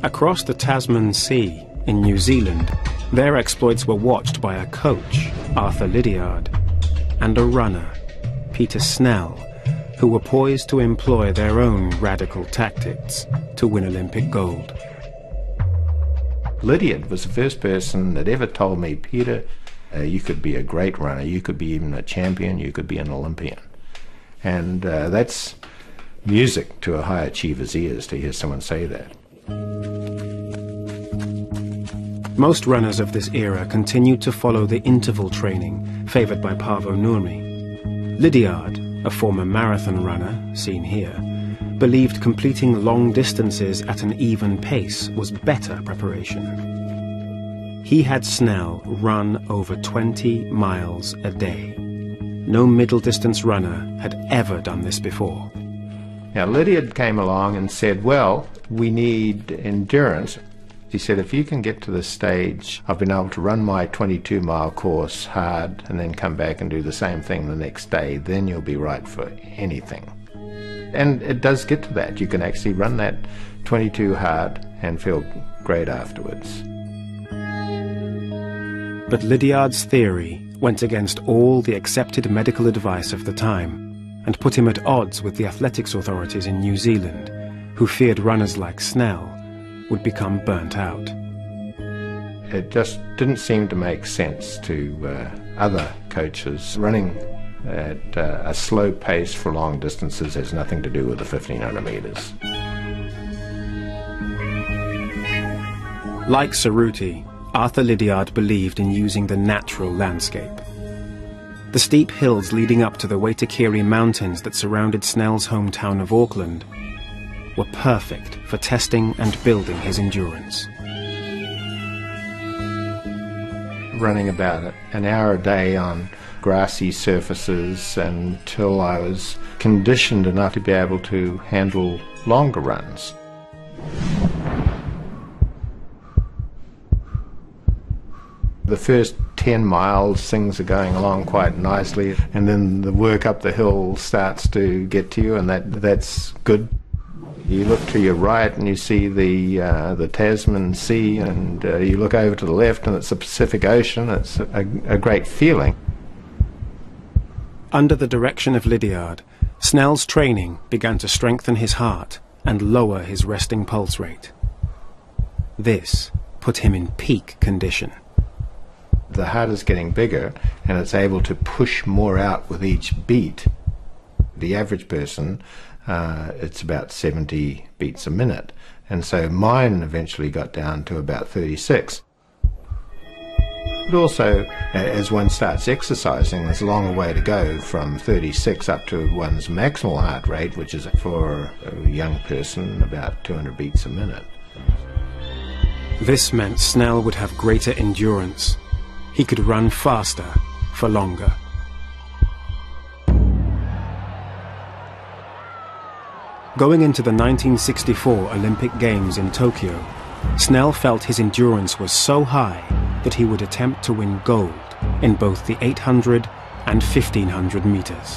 Across the Tasman Sea in New Zealand, their exploits were watched by a coach, Arthur Lydiard, and a runner, Peter Snell, who were poised to employ their own radical tactics to win Olympic gold. Lydiard was the first person that ever told me, Peter, you could be a great runner, you could be even a champion, you could be an Olympian. And that's music to a high achiever's ears to hear someone say that. Most runners of this era continued to follow the interval training favoured by Paavo Nurmi. Lydiard, a former marathon runner, seen here, believed completing long distances at an even pace was better preparation. He had Snell run over 20 miles a day. No middle-distance runner had ever done this before. Now, Lydiard came along and said, well, we need endurance. He said, if you can get to the stage of being able to run my 22-mile course hard and then come back and do the same thing the next day, then you'll be right for anything. And it does get to that. You can actually run that 22 hard and feel great afterwards. But Lydiard's theory went against all the accepted medical advice of the time and put him at odds with the athletics authorities in New Zealand, who feared runners like Snell would become burnt out. It just didn't seem to make sense to other coaches. Running at a slow pace for long distances has nothing to do with the 1500 metres. Like Cerruti, Arthur Lydiard believed in using the natural landscape. The steep hills leading up to the Waitakere Mountains that surrounded Snell's hometown of Auckland were perfect for testing and building his endurance. Running about an hour a day on grassy surfaces until I was conditioned enough to be able to handle longer runs. The first 10 miles things are going along quite nicely, and then the work up the hill starts to get to you, and that's good. You look to your right and you see the Tasman Sea, and you look over to the left and it's the Pacific Ocean. It's a great feeling. Under the direction of Lydiard, Snell's training began to strengthen his heart and lower his resting pulse rate. This put him in peak condition. The heart is getting bigger and it's able to push more out with each beat. The average person, it's about 70 beats a minute, and so mine eventually got down to about 36. But also, as one starts exercising, there's a long way to go from 36 up to one's maximal heart rate, which is for a young person about 200 beats a minute. This meant Snell would have greater endurance. He could run faster for longer. Going into the 1964 Olympic Games in Tokyo, Snell felt his endurance was so high that he would attempt to win gold in both the 800 and 1500 meters.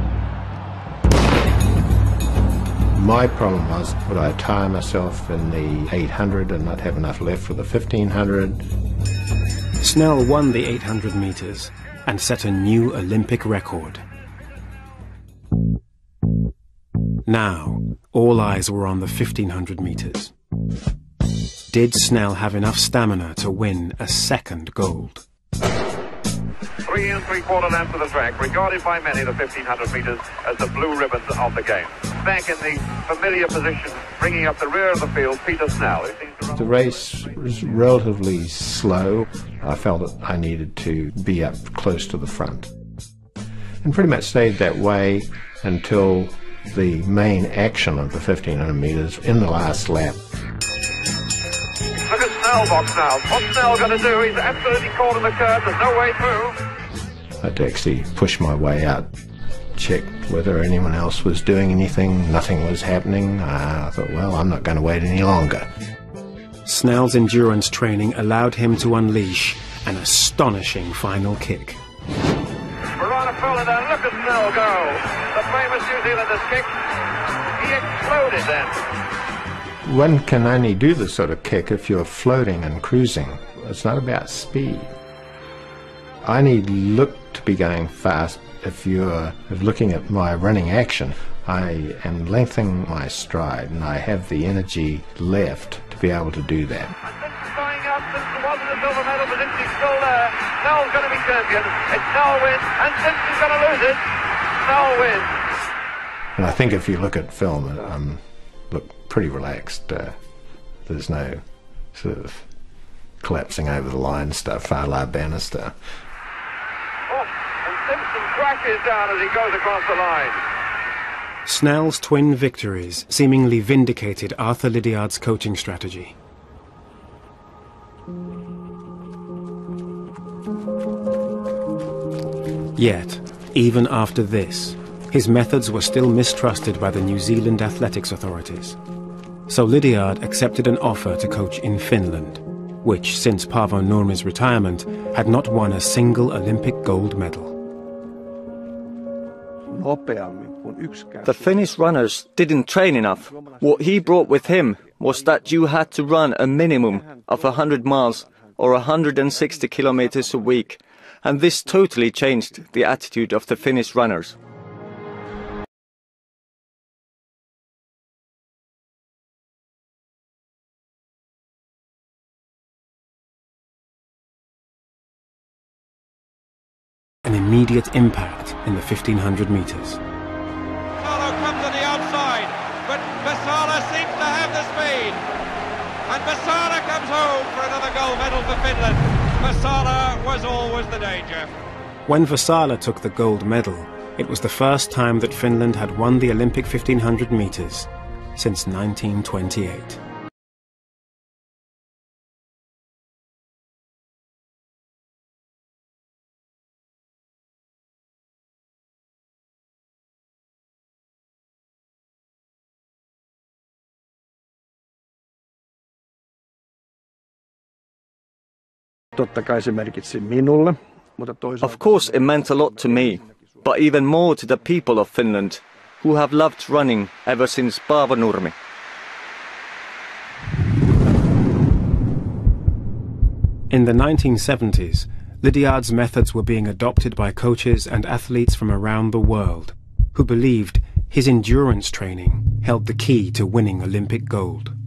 My problem was, would I tire myself in the 800 and not have enough left for the 1500? Snell won the 800 meters and set a new Olympic record. Now, all eyes were on the 1500 meters. Did Snell have enough stamina to win a second gold? 3 3/4 laps of the track, regarded by many, the 1500 metres, as the blue ribbon of the game. Back in the familiar position, bringing up the rear of the field, Peter Snell. The race was relatively slow. I felt that I needed to be up close to the front. And pretty much stayed that way until the main action of the 1500 metres in the last lap. Look at Snell box now. What's Snell going to do? He's absolutely caught in the curve. There's no way through. I had to actually push my way out, check whether anyone else was doing anything. Nothing was happening. I thought, well, I'm not going to wait any longer. Snell's endurance training allowed him to unleash an astonishing final kick. Verona fell in there. Look at Snell go. The famous New Zealander's kick. He exploded then. One can only do this sort of kick if you're floating and cruising. It's not about speed. I only look to be going fast if you're looking at my running action. I am lengthening my stride and I have the energy left to be able to do that. Going up, Simpson wasn't a silver medal, but Simpson's still there. Noel's going to be champion. It's Noel wins, and Simpson's going to lose it. Noel wins. And I think if you look at film, look pretty relaxed. There's no sort of collapsing over the line stuff, a la Bannister. Oh, and Simpson crashes down as he goes across the line. Snell's twin victories seemingly vindicated Arthur Lydiard's coaching strategy. Yet, even after this, his methods were still mistrusted by the New Zealand athletics authorities. So Lydiard accepted an offer to coach in Finland, which, since Paavo Nurmi's retirement, had not won a single Olympic gold medal. The Finnish runners didn't train enough. What he brought with him was that you had to run a minimum of 100 miles or 160 kilometers a week, and this totally changed the attitude of the Finnish runners. An immediate impact in the 1500 meters. Vasala comes on the outside, but Vasala seems to have the speed. And Vasala comes home for another gold medal for Finland. Vasala was always the danger. When Vasala took the gold medal, it was the first time that Finland had won the Olympic 1500 meters since 1928. Of course, it meant a lot to me, but even more to the people of Finland, who have loved running ever since Paavo Nurmi. In the 1970s, Lydiard's methods were being adopted by coaches and athletes from around the world, who believed his endurance training held the key to winning Olympic gold.